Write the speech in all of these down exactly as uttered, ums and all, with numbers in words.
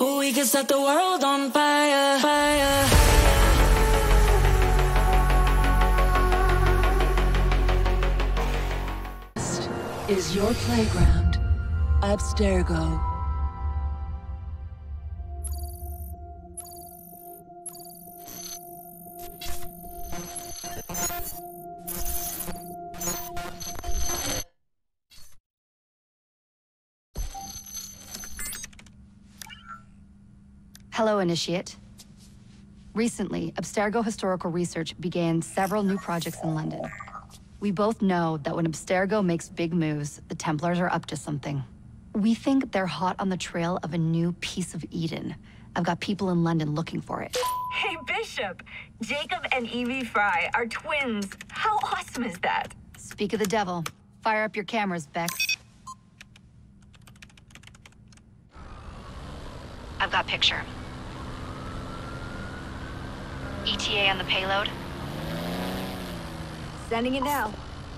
We can set the world on fire, fire. Is your playground Abstergo? Hello, Initiate. Recently, Abstergo Historical Research began several new projects in London. We both know that when Abstergo makes big moves, the Templars are up to something. We think they're hot on the trail of a new piece of Eden. I've got people in London looking for it. Hey, Bishop! Jacob and Evie Fry are twins. How awesome is that? Speak of the devil. Fire up your cameras, Bex. I've got picture. E T A on the payload. Sending it now.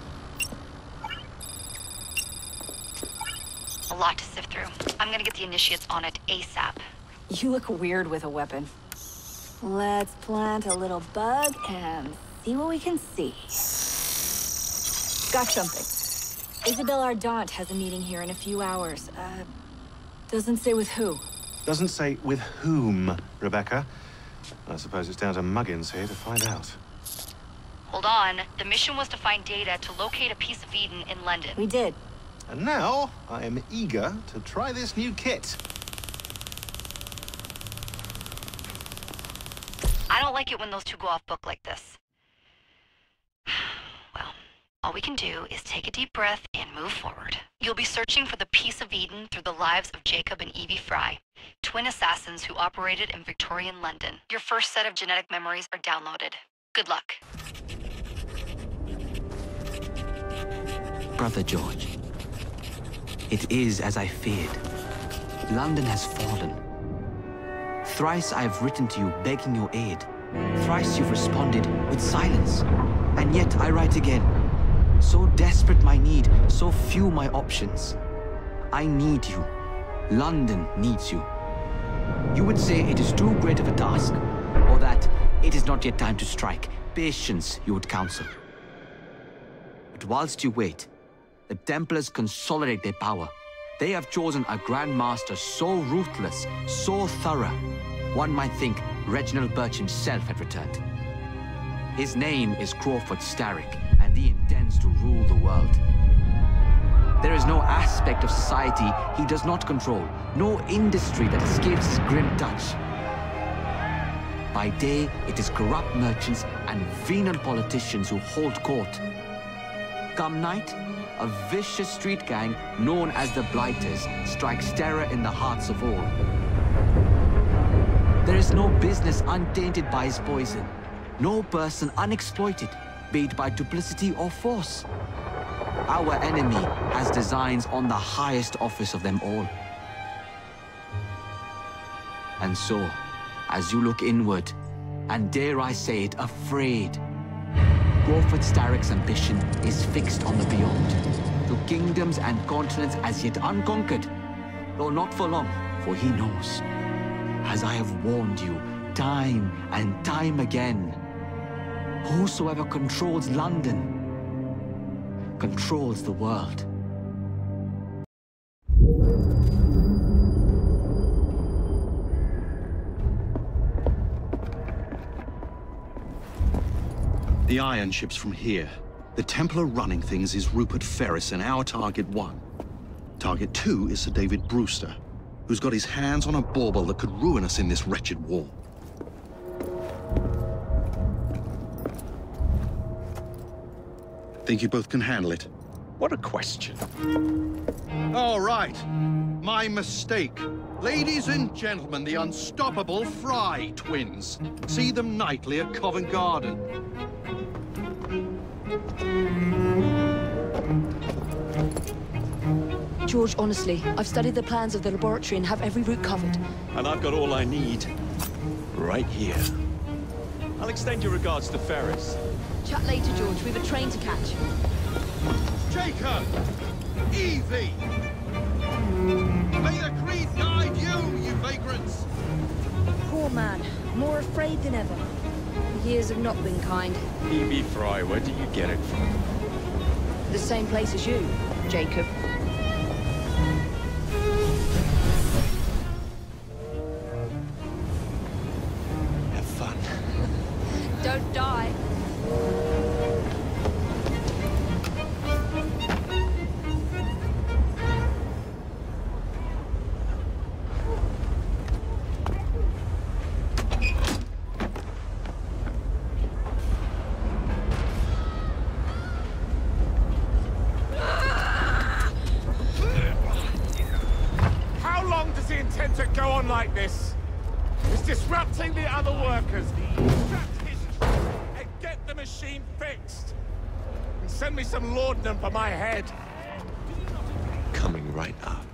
A lot to sift through. I'm gonna get the Initiates on it ASAP. You look weird with a weapon. Let's plant a little bug and see what we can see. Got something. Isabel Ardant has a meeting here in a few hours. Uh, doesn't say with who. Doesn't say with whom, Rebecca. I suppose it's down to Muggins here to find out. Hold on. The mission was to find data to locate a piece of Eden in London. We did. And now, I am eager to try this new kit. I don't like it when those two go off book like this. Well, all we can do is take a deep breath and move forward. You'll be searching for the piece of Eden through the lives of Jacob and Evie Fry, twin assassins who operated in Victorian London. Your first set of genetic memories are downloaded. Good luck. Brother George, it is as I feared. London has fallen. Thrice I have written to you begging your aid. Thrice you've responded with silence. And yet I write again. So desperate my need, so few my options. I need you. London needs you. You would say it is too great of a task, or that it is not yet time to strike. Patience, you would counsel. But whilst you wait, the Templars consolidate their power. They have chosen a Grand Master so ruthless, so thorough, one might think Reginald Birch himself had returned. His name is Crawford Starrick, and he intends to rule the world. There is no aspect of society he does not control, no industry that escapes his grim touch. By day, it is corrupt merchants and venal politicians who hold court. Come night, a vicious street gang known as the Blighters strikes terror in the hearts of all. There is no business untainted by his poison, no person unexploited, be it by duplicity or force. Our enemy has designs on the highest office of them all. And so, as you look inward, and dare I say it, afraid, Crawford Starrick's ambition is fixed on the beyond, to kingdoms and continents as yet unconquered, though not for long, for he knows, as I have warned you time and time again, whosoever controls London controls the world. The iron ship's from here. The Templar running things is Rupert Ferris and our target one. Target two is Sir David Brewster, who's got his hands on a bauble that could ruin us in this wretched war. Think you both can handle it? What a question. All right. My mistake. Ladies and gentlemen, the unstoppable Fry twins. See them nightly at Covent Garden. George, honestly, I've studied the plans of the laboratory and have every route covered. And I've got all I need right here. I'll extend your regards to Ferris. Chat later, George. We've a train to catch. Jacob! Evie! May the creed guide you, you vagrants! man, more afraid than ever. Years have not been kind. Evie Fry, where did you get it from? The same place as you, Jacob. Have fun. Don't die. To go on like this. It's disrupting the other workers. Extract his truck and get the machine fixed. And send me some laudanum for my head. Coming right up.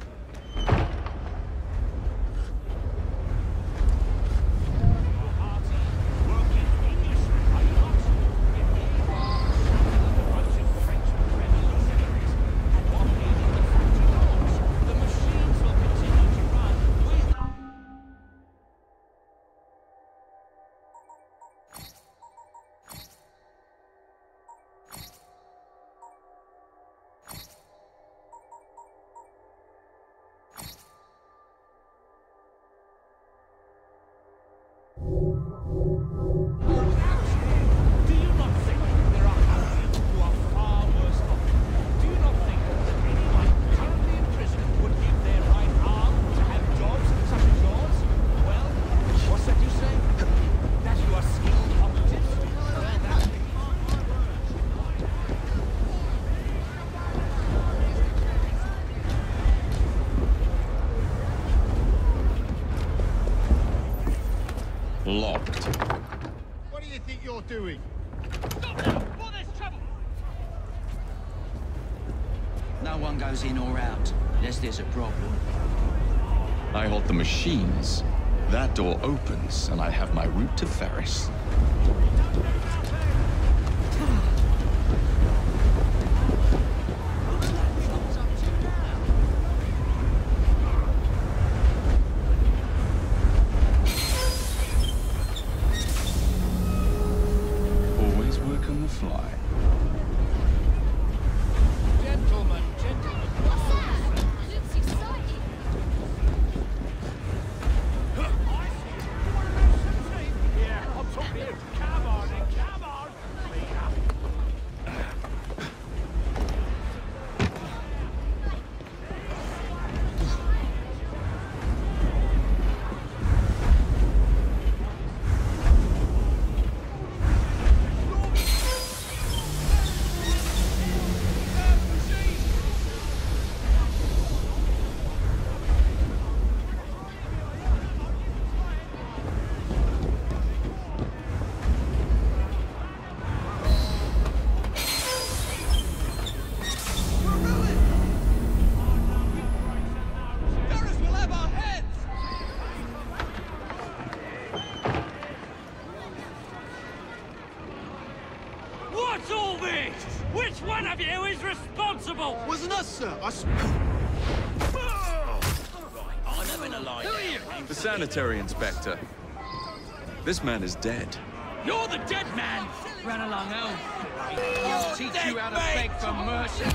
Locked. What do you think you're doing? No one goes in or out, unless there's a problem. I hold the machines. That door opens, and I have my route to Ferris. Always work on the fly. Gentlemen, gentlemen. Yeah, I'm talking to you. Come on, then, come on. What's all this? Which one of you is responsible? Wasn't us, sir. I s- I'm having a lie. Who are you? The sanitary inspector. This man is dead. You're the dead man. Run along home. I'll teach you how to beg for mercy.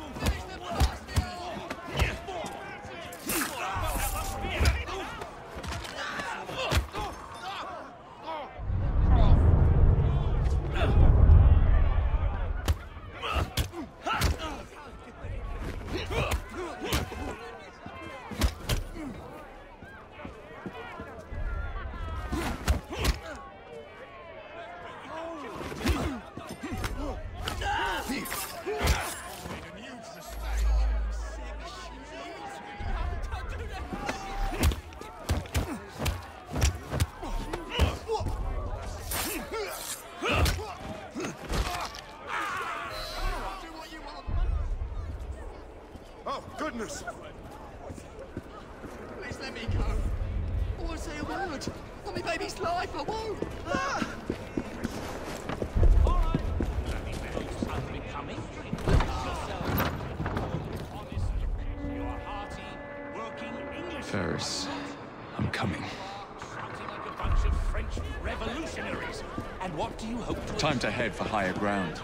Oh, goodness! Please let me go. I won't say a word. For my baby's life, I won't. Ah! Ferris, I'm coming. mercenaries. And what do you hope to... Time to head for higher ground.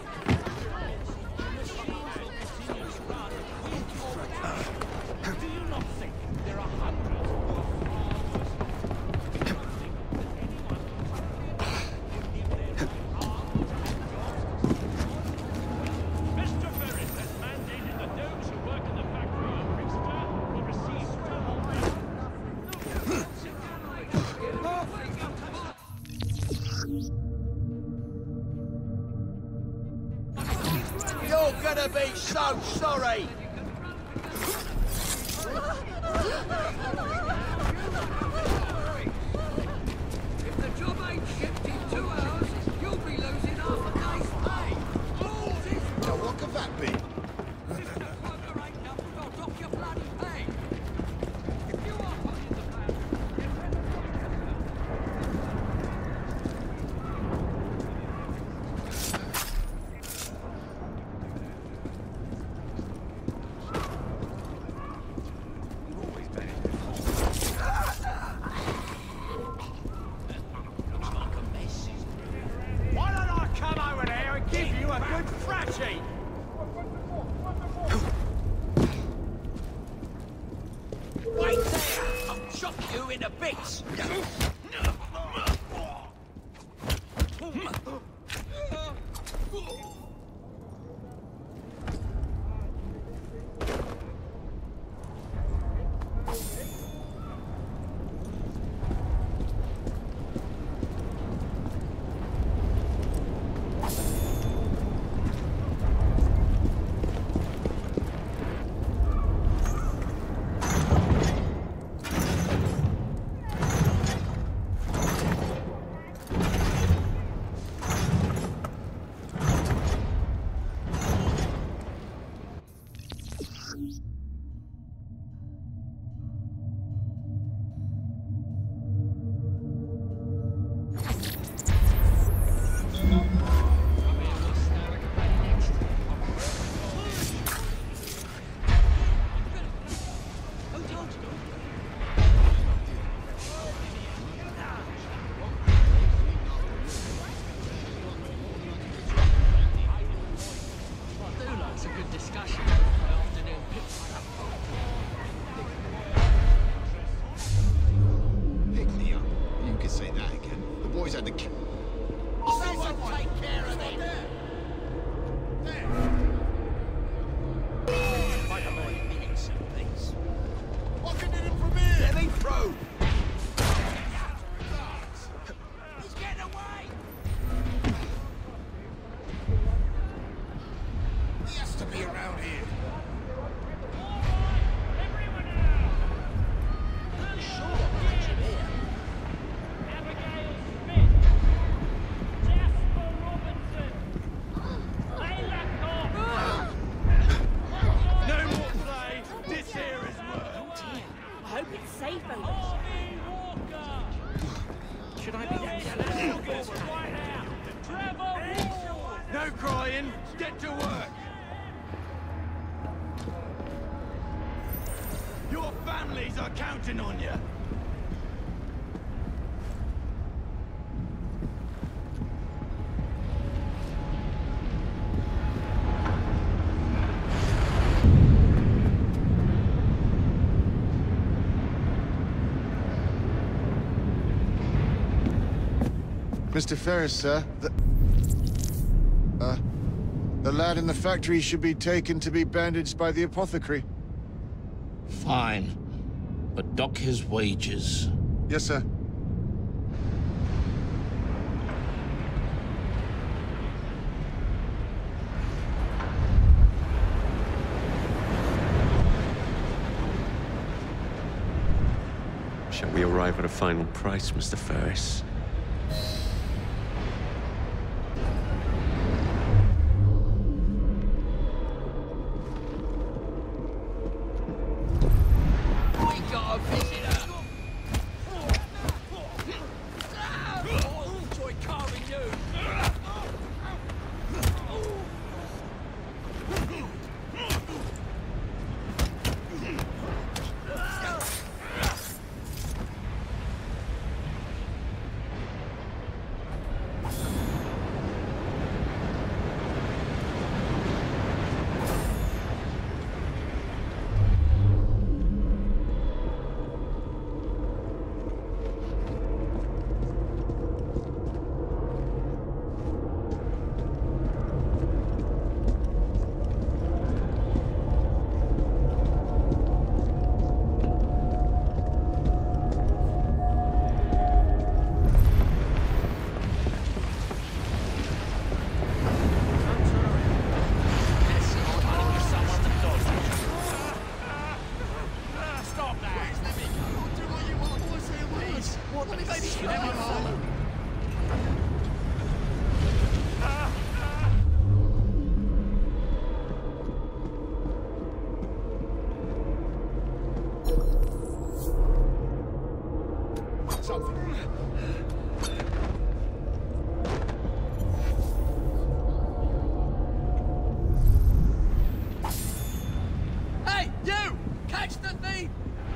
Do you not think there are hundreds Mister Ferris has mandated that those who work in the factory on Brixton will receive You're gonna be so sorry! If the job ain't shipped in two hours, you'll be losing half a day's pay. Now what could that be? Why don't I come over there and give you a good thrashing? Wait there! I'll chop you into bits! No crying, get to work! Your families are counting on you! Mister Ferris, sir, the... Uh, the lad in the factory should be taken to be bandaged by the apothecary. Fine. But dock his wages. Yes, sir. Shall we arrive at a final price, Mister Ferris? Hey, you! Catch the thief!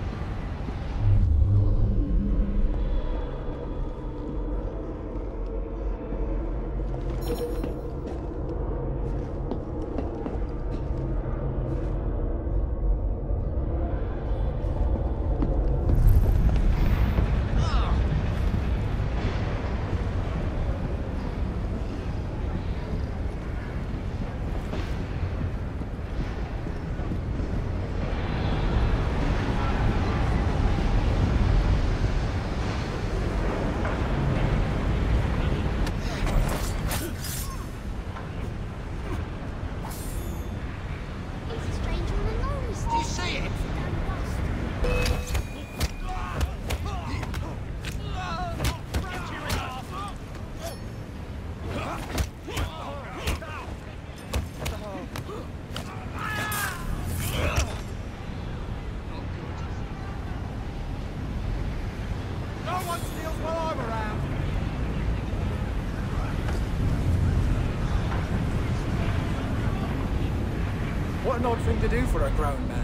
What an odd thing to do for a grown man.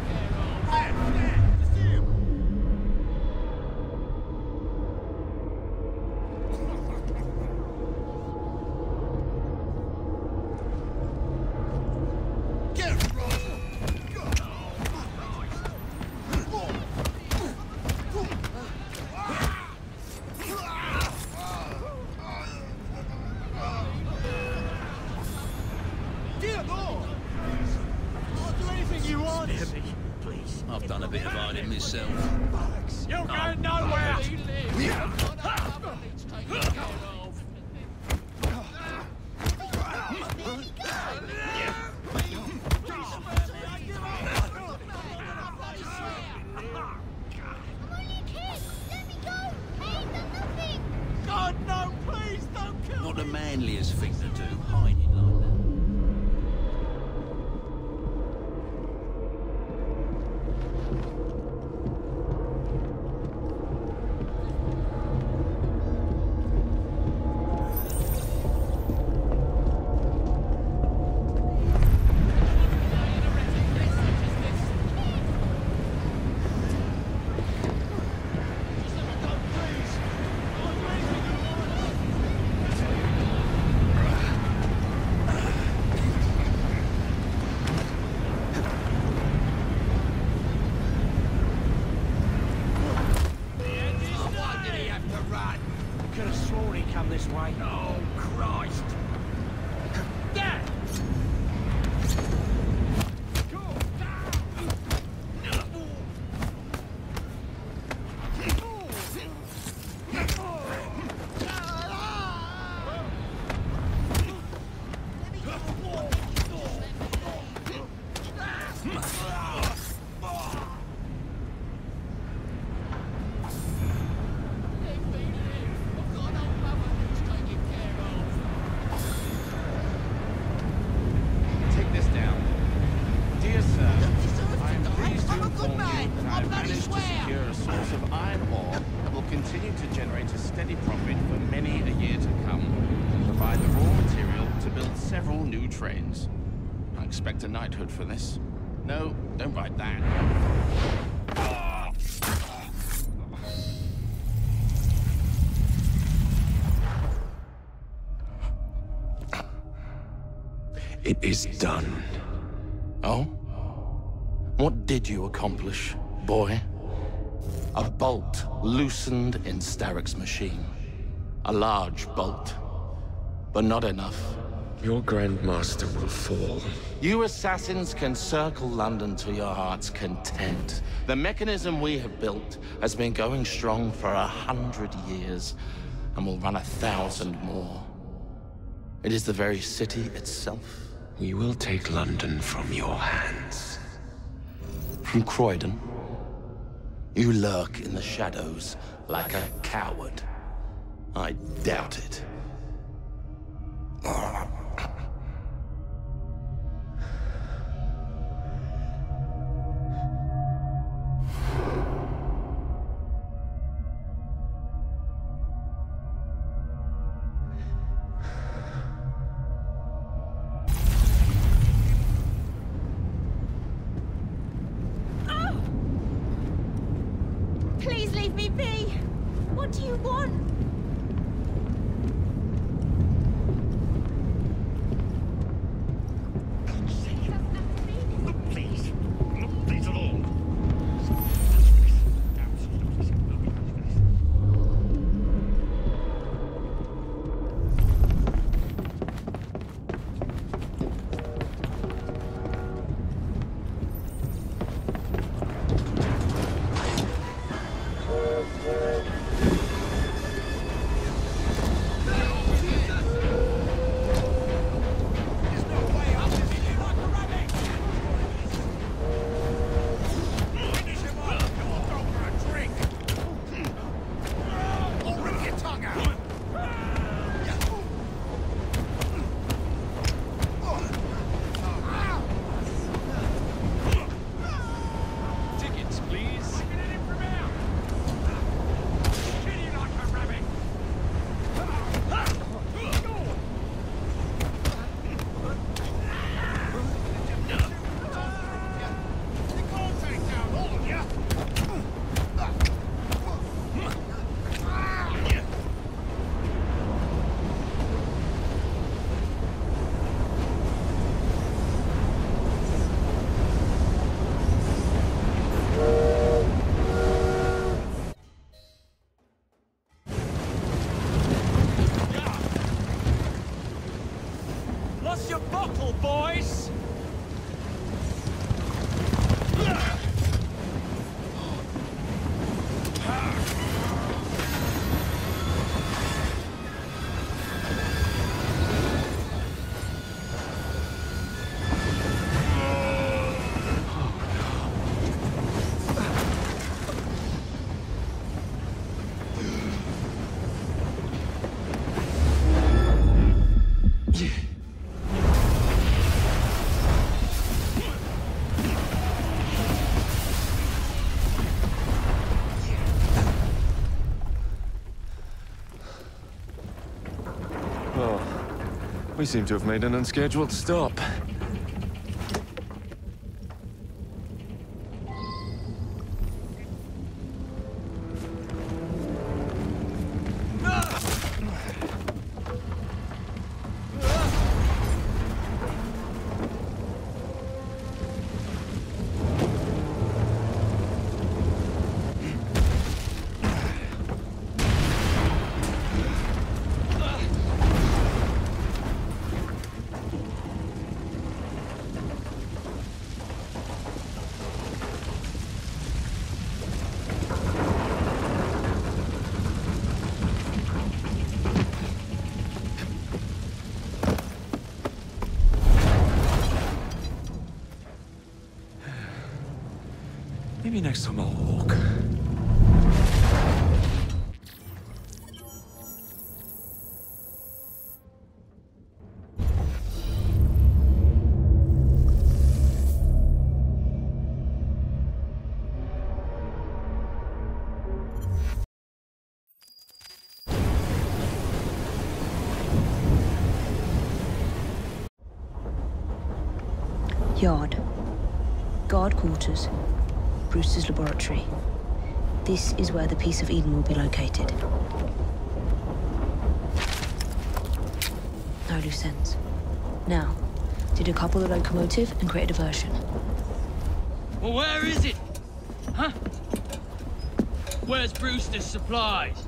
I've done a bit of hiding myself. You're going nowhere! God, no, please, don't kill Not me! the manliest thing to do, hiding like that. Could have sworn he come this way. Oh, Christ! Dad! Continue to generate a steady profit for many a year to come. Provide the raw material to build several new trains. I expect a knighthood for this. No, don't write that. It is done. Oh? What did you accomplish, boy? A bolt loosened in Starrick's machine. A large bolt, but not enough. Your Grandmaster will fall. You assassins can circle London to your heart's content. The mechanism we have built has been going strong for a hundred years and will run a thousand more. It is the very city itself. We will take London from your hands. From Croydon? You lurk in the shadows like a coward. I doubt it. Please leave me be! What do you want? Please. No, please at all. Tickets, please. Lost your bottle, boys! Oh, we seem to have made an unscheduled stop. Maybe next time I'll walk. Yard. Guard quarters. Brewster's laboratory. This is where the piece of Eden will be located. No loose ends. Now, to decouple the locomotive and create a diversion. Well, where is it? Huh? Where's Brewster's supplies?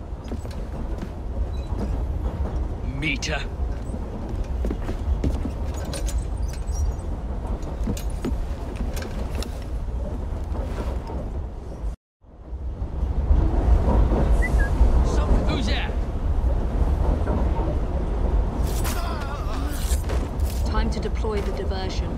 Meter. Who's there? Time to deploy the diversion.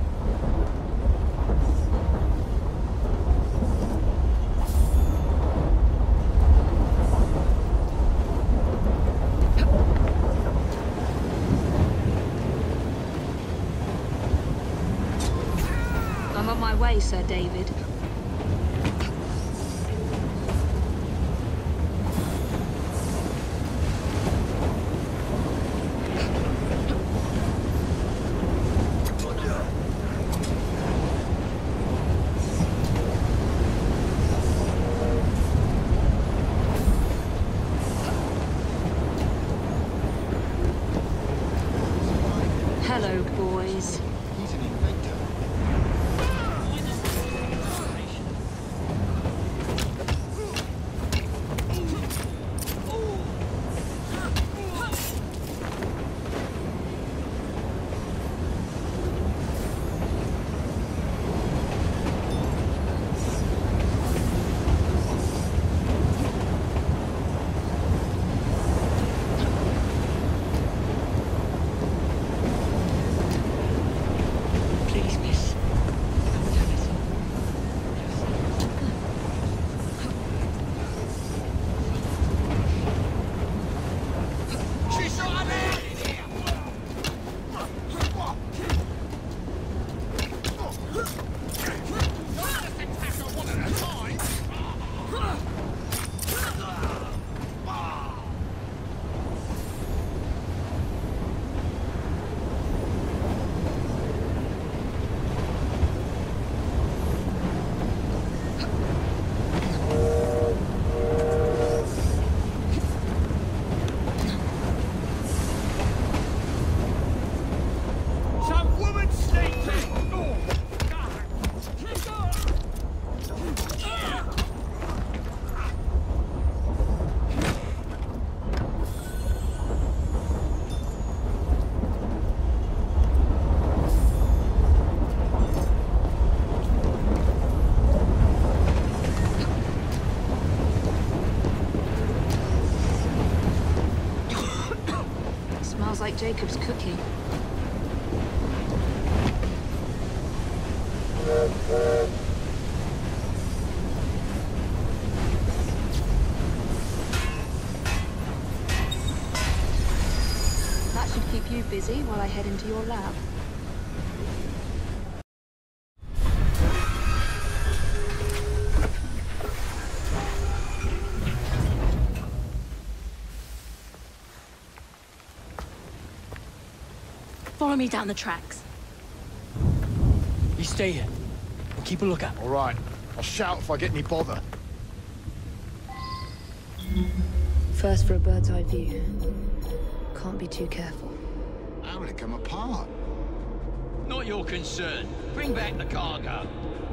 way, Sir David. Hello, boys. Smells like Jacob's cooking. That should keep you busy while I head into your lab. Follow me down the tracks. You stay here. We'll keep a lookout. All right. I'll shout if I get any bother. First for a bird's eye view. Can't be too careful. How will it come apart? Not your concern. Bring back the cargo.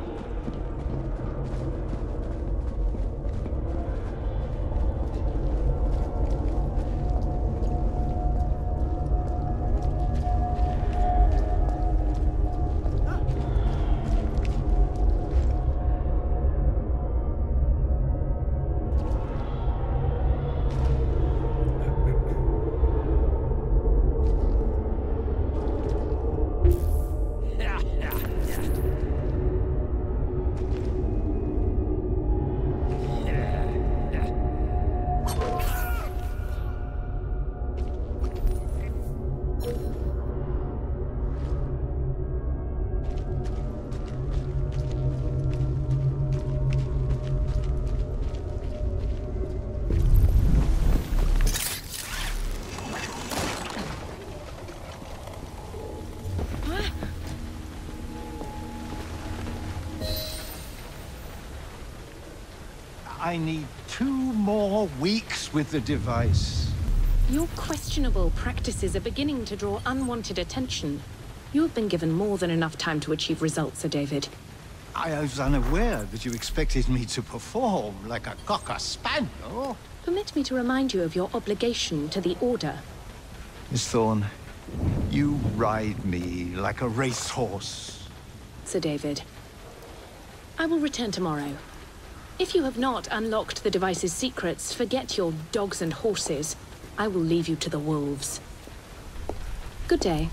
I need two more weeks with the device. Your questionable practices are beginning to draw unwanted attention. You have been given more than enough time to achieve results, Sir David. I was unaware that you expected me to perform like a cocker spaniel. Permit me to remind you of your obligation to the Order. Miss Thorne, you ride me like a racehorse. Sir David, I will return tomorrow. If you have not unlocked the device's secrets, forget your dogs and horses. I will leave you to the wolves. Good day.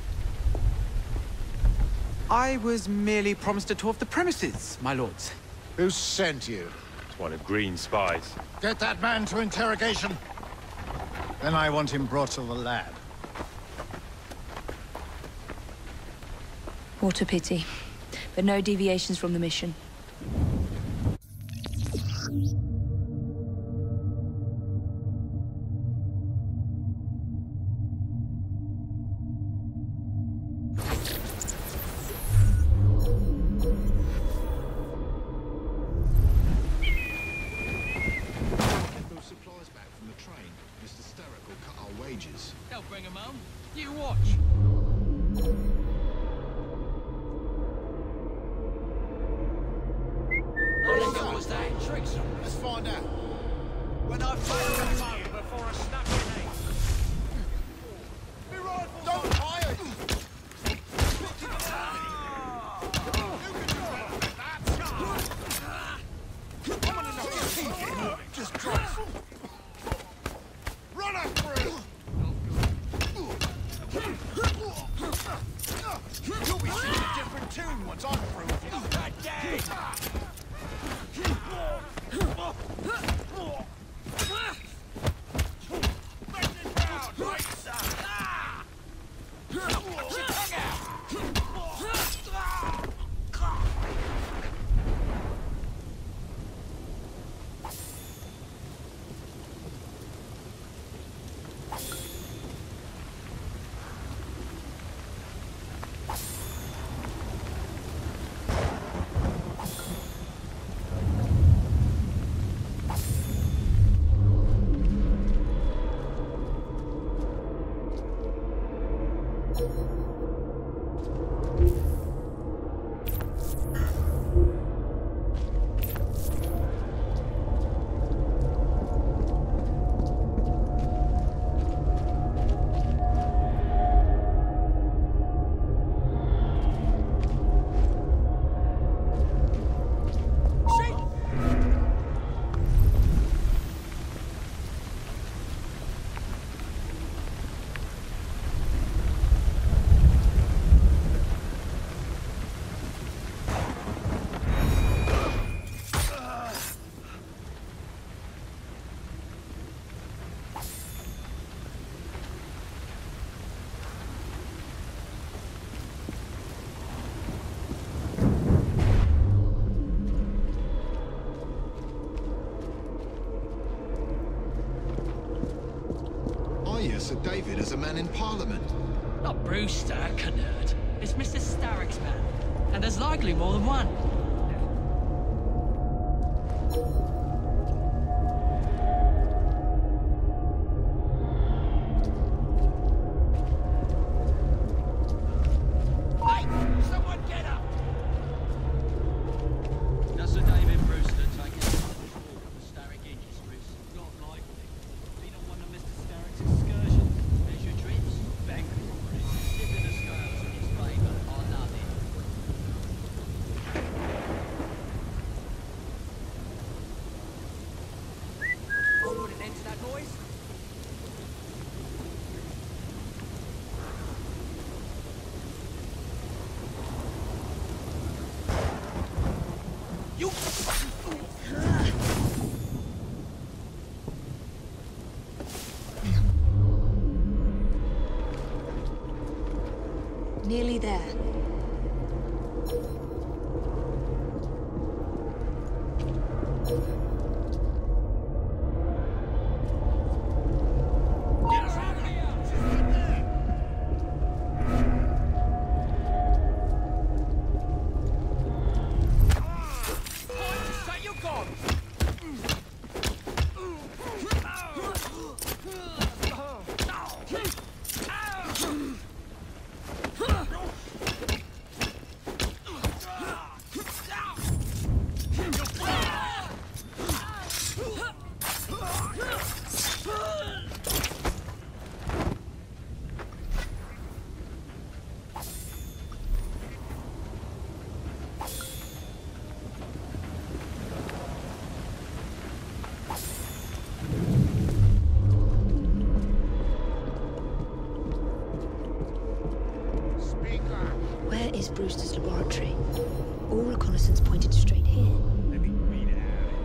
I was merely promised a tour of the premises, my lords. Who sent you? It's one of Green's spies. Get that man to interrogation. Then I want him brought to the lab. What a pity. but no deviations from the mission. They'll bring him home. You watch. What was that? Tricks. Let's find out. When I fail the phone before I snap your name. Be rifles Don't fire! Just trust. Run after him! You'll be singing a different tune once I'm through with you. God dang! Sir David as a man in Parliament. Not Brewster, canard. It's Mister Starrick's man. And there's likely more than one. Hey! Someone get up! Does Sir David Brewster take it from the Starrick Industries? Not likely. Been on one of Mister Starrick's excursions. Measure trips, bank robberies, tipping the scales in his favour. I love it. I'll put an end to that noise. You... Nearly there. Get us out of here! Just say you're gone! Where is Brewster's laboratory? All reconnaissance pointed straight here. Let me read it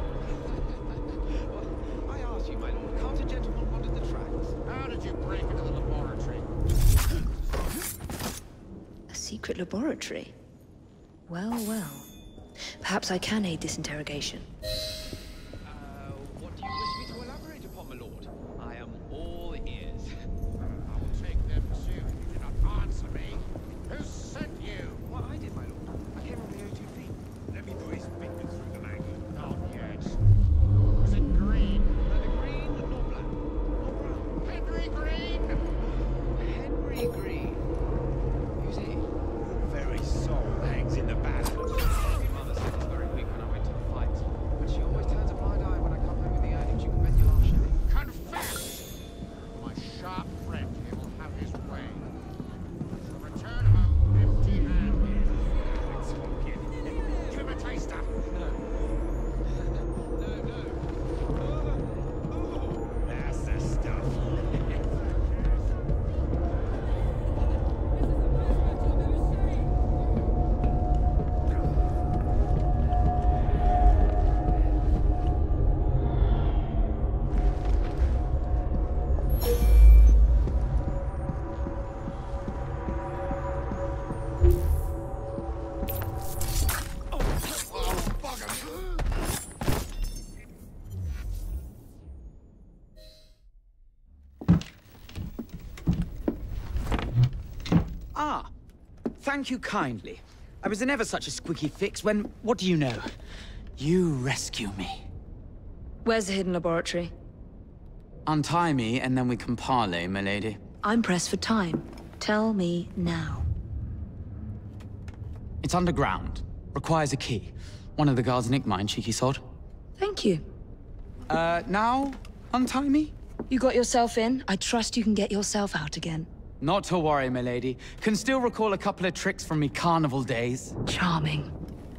out. I ask you, my lord, can't a gentleman wander the tracks? How did you break into the laboratory? A secret laboratory? Well, well. Perhaps I can aid this interrogation. Uh, what do you wish me to elaborate upon, my lord? I am all ears. I will take them too if you do not answer me. Who sent you? What I did, my lord. I came on the O two V. Let me put his fingers through the maggie. Not yet. Was it green? Neither green nor black. Nor brown. Henry Green! Henry Green. Who's he? Your very soul hangs in the balance. My mother said I was very weak when I went to the fight, but she always turns a blind eye when I come home with the earnings. You can bet your life, Shelley. Confess! My sharp friend here will have his way. So return home empty-handed. Let's forget it. Give him a taster. No. no, no. That's the stuff. Ah, thank you kindly. I was in ever such a squeaky fix when, what do you know? You rescue me. Where's the hidden laboratory? Untie me and then we can parley, my lady. I'm pressed for time. Tell me now. It's underground. Requires a key. One of the guards nicked mine, cheeky sod. Thank you. Uh, now, untie me? You got yourself in. I trust you can get yourself out again. Not to worry, my lady. Can still recall a couple of tricks from me carnival days. Charming.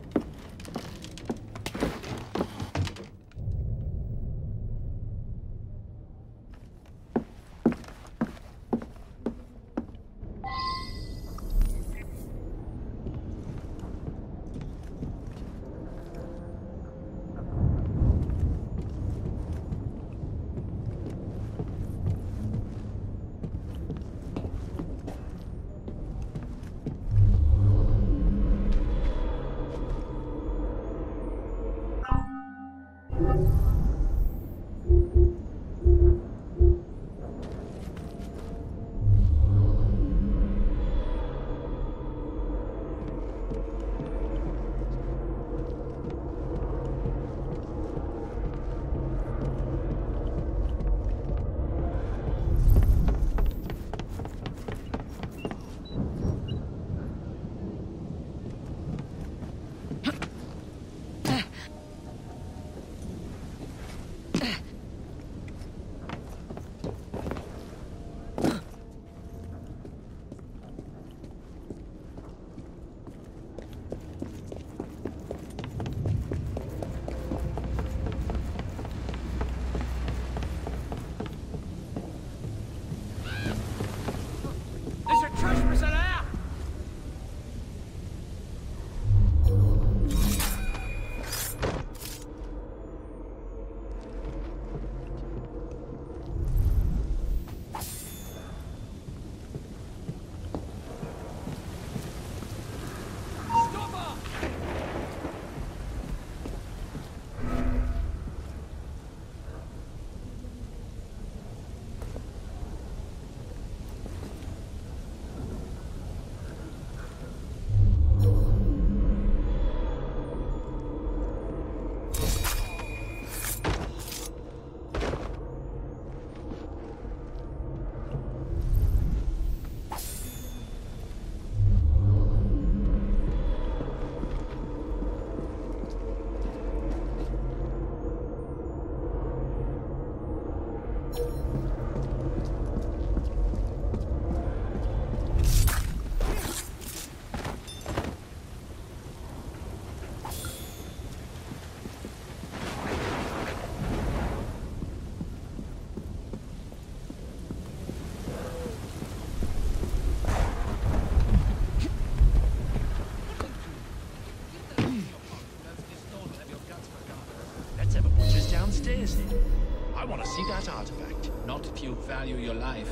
Downstairs then. I want to see that artifact, not if you value your life.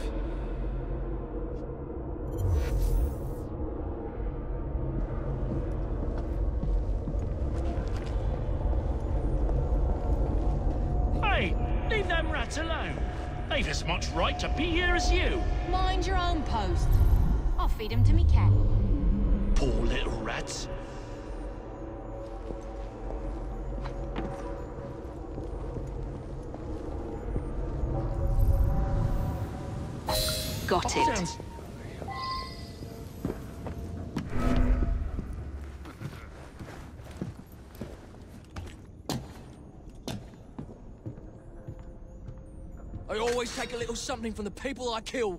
They've as much right to be here as you. Mind your own post. I'll feed him to me cat. Poor little rats. Got it. Sounds I always take a little something from the people I kill.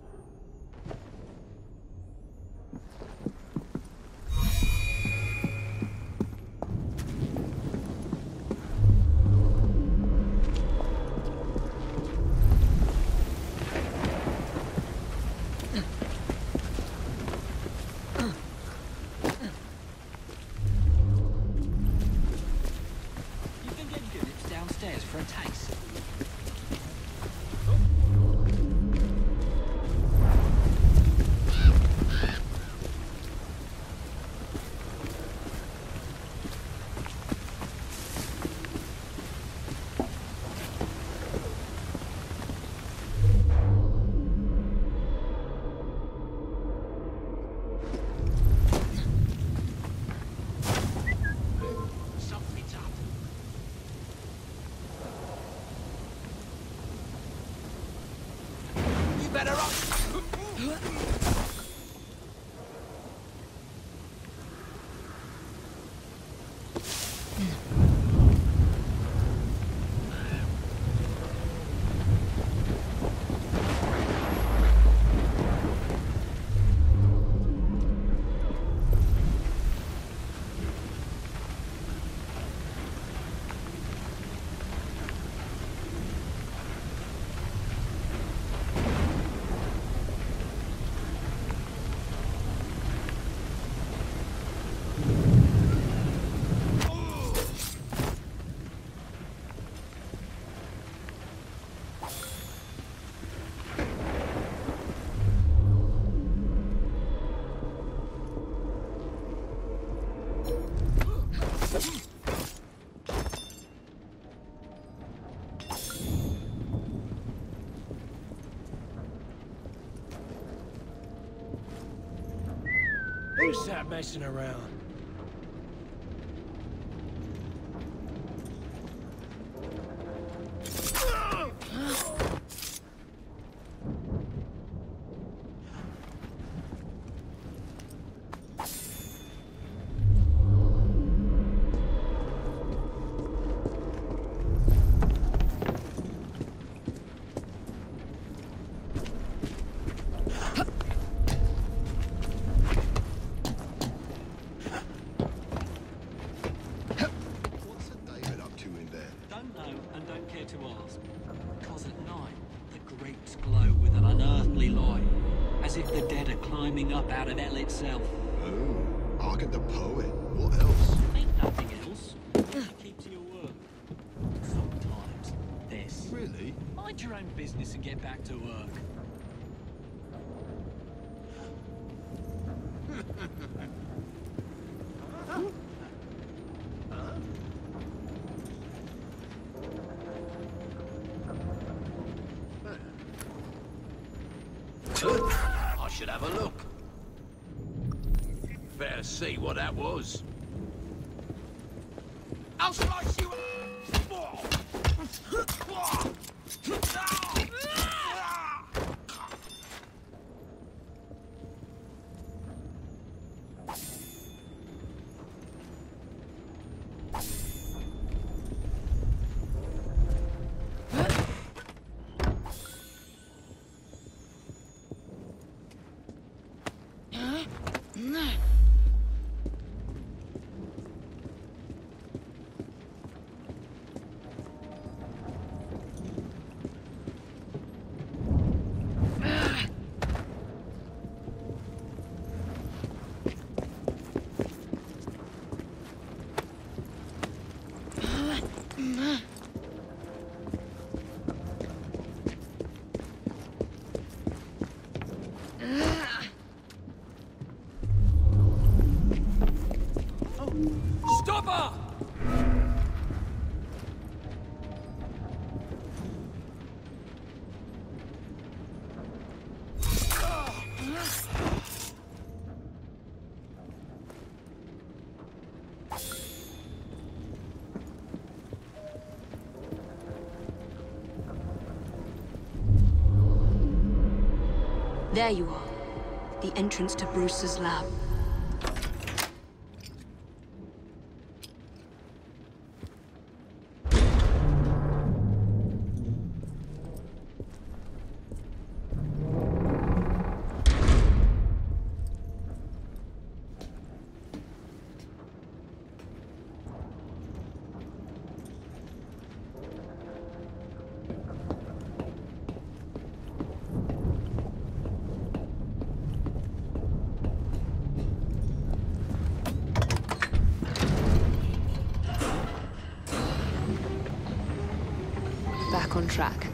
You can get units downstairs for a taste. Better up. Who's that messing around? Up out of hell itself. Oh, I'll get the poet. What else? Ain't nothing else. Keep to your work. Sometimes this. Really? Mind your own business and get back to work. I should have a look. Better see what that was. I'll slice you up! There you are. The entrance to Brewster's lab. Back on track.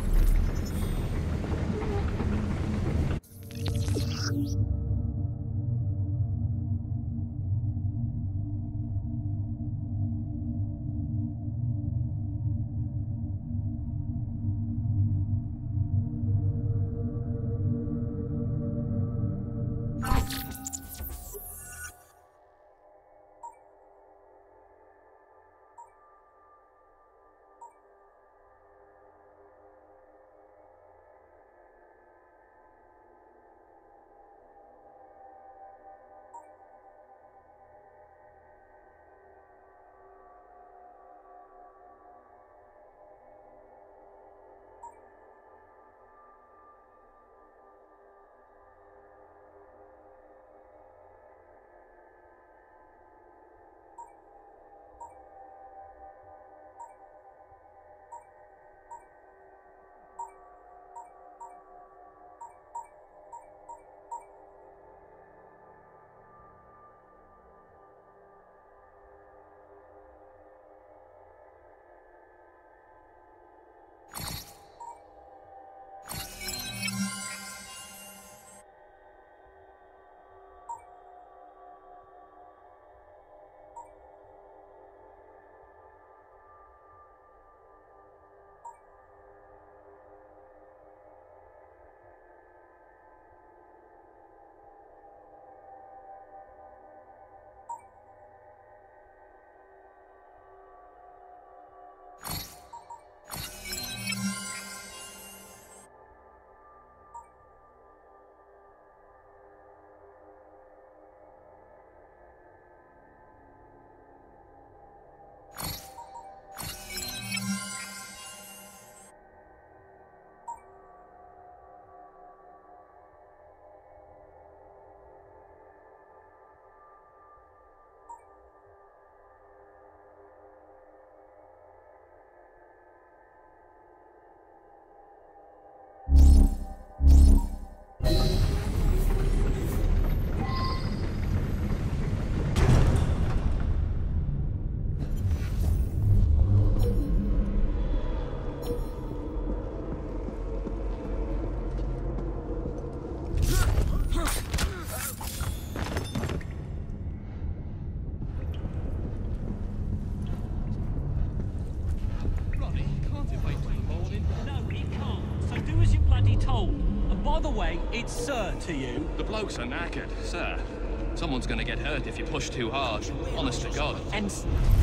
It's sir to you. The blokes are knackered, sir. Someone's gonna get hurt if you push too hard. Honest to God. And...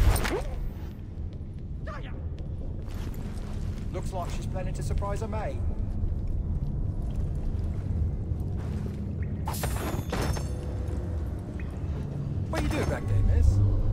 Looks like she's planning to surprise her mate. What are you doing back there, miss?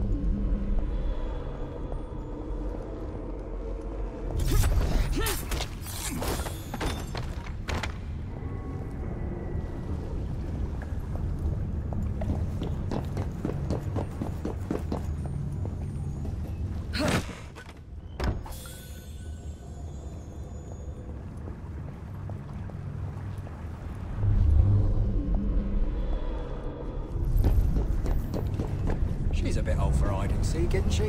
She's a bit old for hide and seek, isn't she?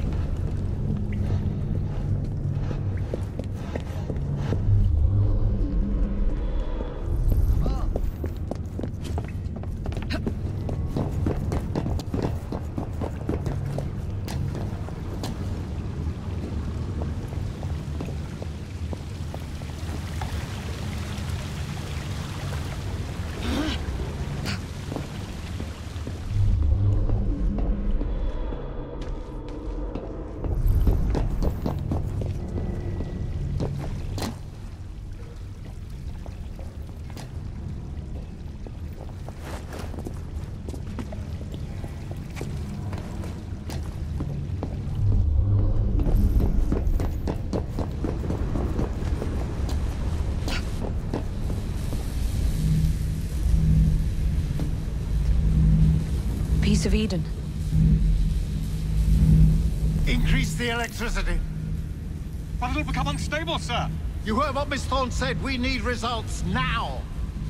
piece of Eden. Increase the electricity. But it'll become unstable, sir. You heard what Miss Thorne said. We need results now.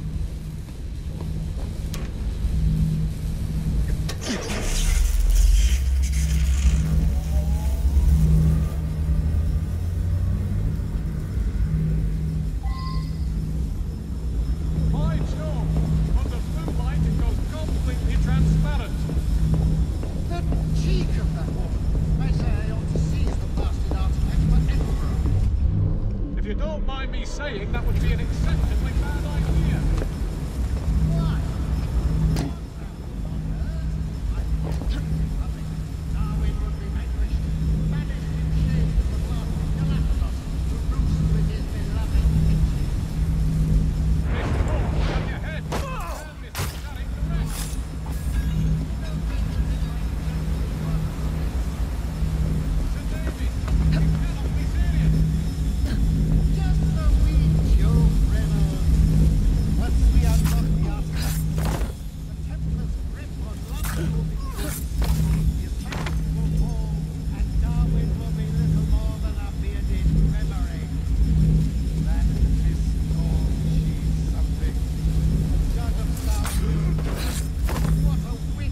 Fine, sure. But the blue light, it goes completely transparent. The cheek of that woman. I say I ought to seize the blasted artifact for Emperor. If you don't mind me saying, that would be an exceptionally bad idea. Why? Darwin would be vanquished, banished in shame to the blood of Galapagos, to roost with his beloved Pixie. Miss Thorne, on your head. Tell Mister Starrick to rest. Sir David, you cannot be serious. Just a wee joke, Reynolds. Once we unlock the artifact, the Templars' grip on London will be close. The attack will fall, and Darwin will be little more than a bearded memory. That Miss Thorne, she's something. Doesn't sound good. What a wit!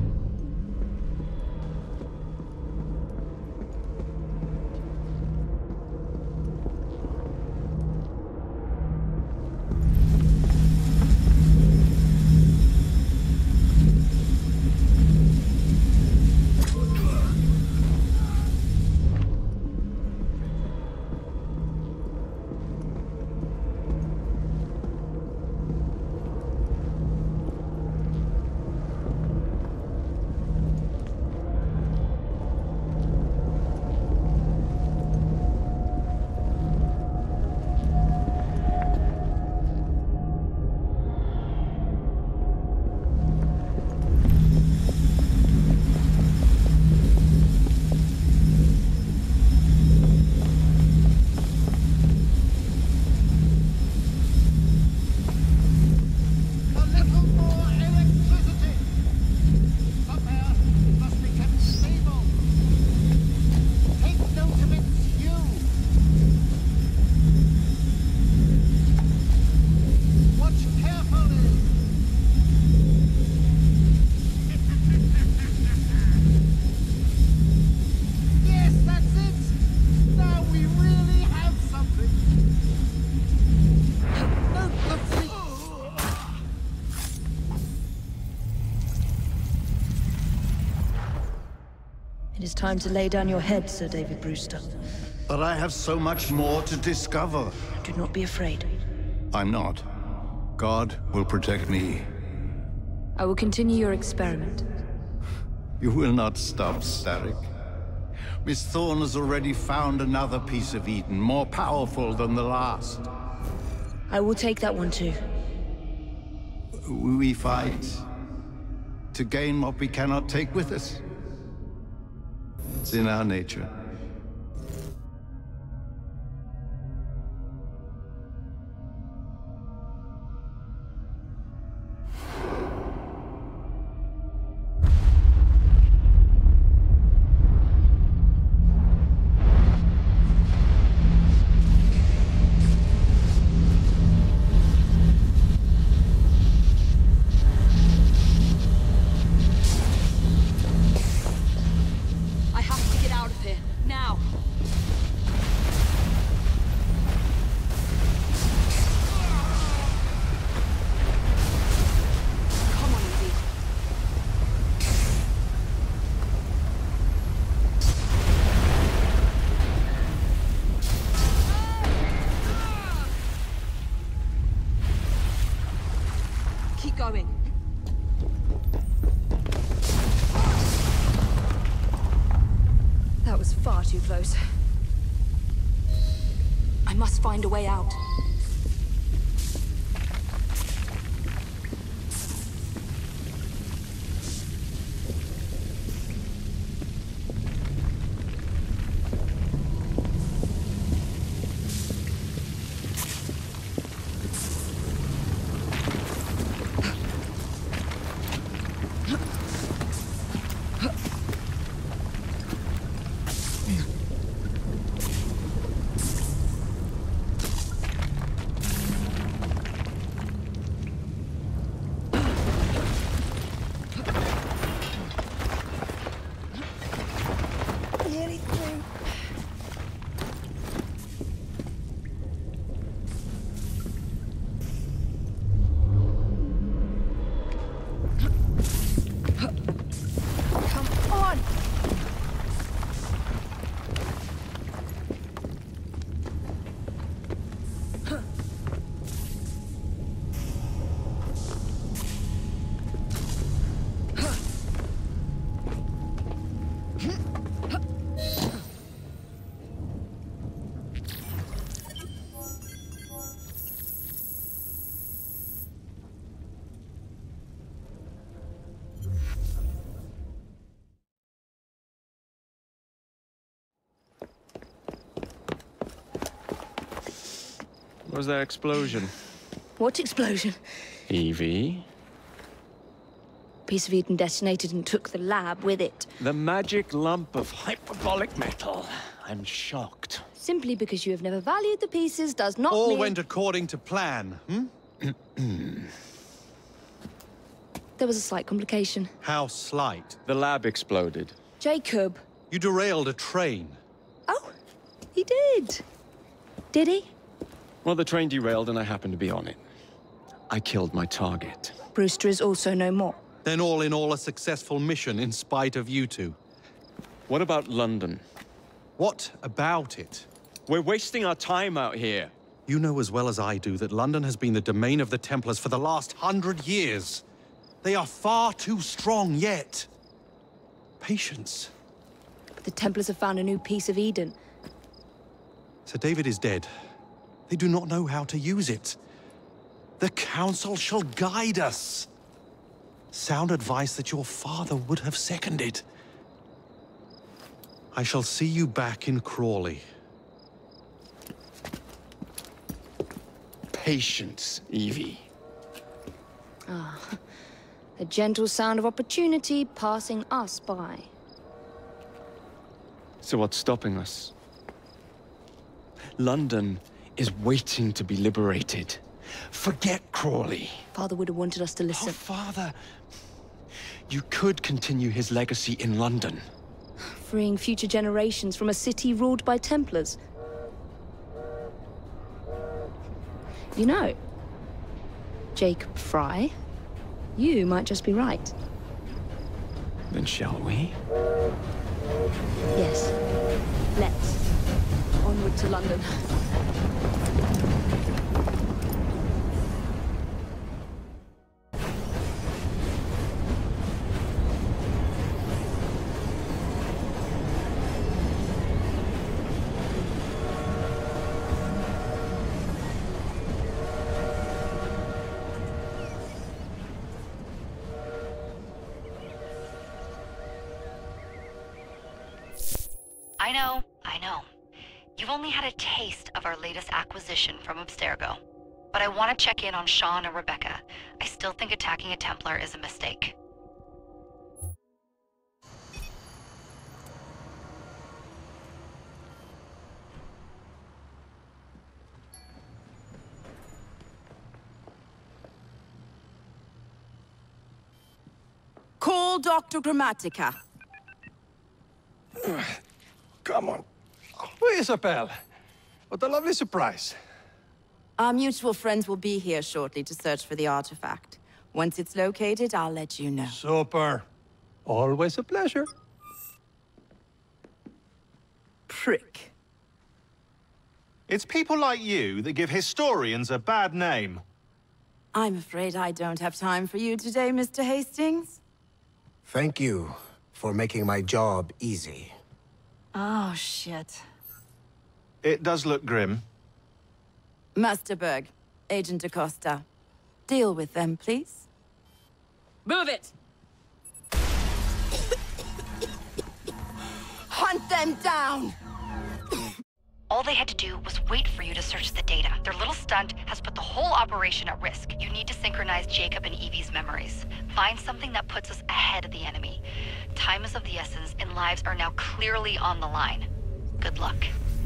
A little more electricity! Somehow, it must be kept stable. Take note of its hue. Watch carefully. Yes, that's it. Now we really have something. It is time to lay down your head, Sir David Brewster. But I have so much more to discover. Do not be afraid. I'm not. God will protect me. I will continue your experiment. You will not stop, Starrick. Miss Thorne has already found another piece of Eden, more powerful than the last. I will take that one too. We fight to gain what we cannot take with us. It's in our nature. I have to get out of here, now. Come on, Evie. Keep going. That was far too close. I must find a way out. was that explosion? What explosion? Evie? Piece of Eden detonated and took the lab with it. The magic lump of hyperbolic metal. I'm shocked. Simply because you have never valued the pieces does not All mean... went according to plan, hmm? There was a slight complication. How slight? The lab exploded. Jacob. You derailed a train. Oh, he did. Did he? Well, the train derailed and I happened to be on it. I killed my target. Brewster is also no more. Then all in all a successful mission in spite of you two. What about London? What about it? We're wasting our time out here. You know as well as I do that London has been the domain of the Templars for the last hundred years. They are far too strong yet. Patience. But the Templars have found a new piece of Eden. Sir David is dead. They do not know how to use it. The Council shall guide us. Sound advice that your father would have seconded. I shall see you back in Crawley. Patience, Evie. Ah, the gentle sound of opportunity passing us by. So what's stopping us? London is waiting to be liberated. Forget Crawley. Father would have wanted us to listen. Oh, Father. You could continue his legacy in London. Freeing future generations from a city ruled by Templars. You know, Jacob Frye, you might just be right. Then shall we? Yes. Let's. Onward to London. I know, I know. You've only had a taste of our latest acquisition from Abstergo. But I want to check in on Sean and Rebecca. I still think attacking a Templar is a mistake. Call Doctor Grammatica. Come on. Oh, Isabel. What a lovely surprise. Our mutual friends will be here shortly to search for the artifact. Once it's located, I'll let you know. Super. Always a pleasure. Prick. It's people like you that give historians a bad name. I'm afraid I don't have time for you today, Mister Hastings. Thank you for making my job easy. Oh, shit. It does look grim. Master Berg, Agent Acosta. Deal with them, please. Move it! Hunt them down! All they had to do was wait for you to search the data. Their little stunt has put the whole operation at risk. You need to synchronize Jacob and Evie's memories. Find something that puts us ahead of the enemy. Time is of the essence, and lives are now clearly on the line. Good luck.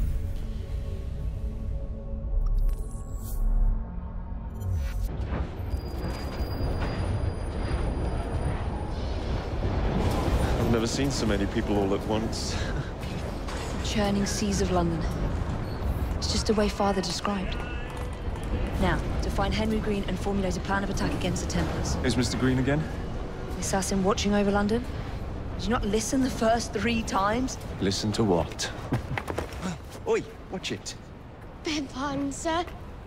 I've never seen so many people all at once. Churning seas of London. It's just the way Father described. Now, to find Henry Green and formulate a plan of attack against the Templars. Is Mister Green again? The assassin watching over London? Did you not listen the first three times? Listen to what? Oi, watch it. Beg pardon, sir.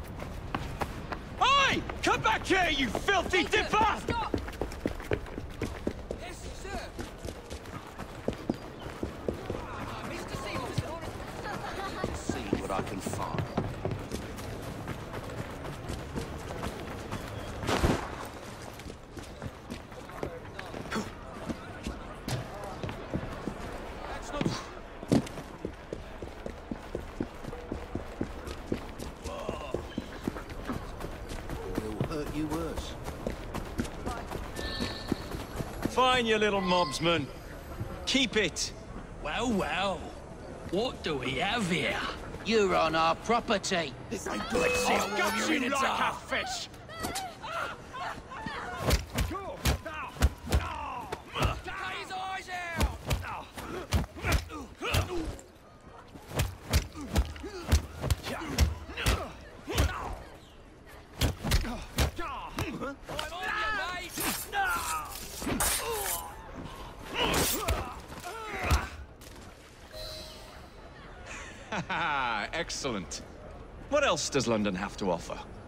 Oi! Come back here, you filthy dipper! Stop! Yes, sir. Mister Seamus, See what I can find. few words. Fine, you little mobsman. Keep it. Well, well. What do we have here? You're on our property. This ain't good. I've got you like a fish. Excellent. What else does London have to offer?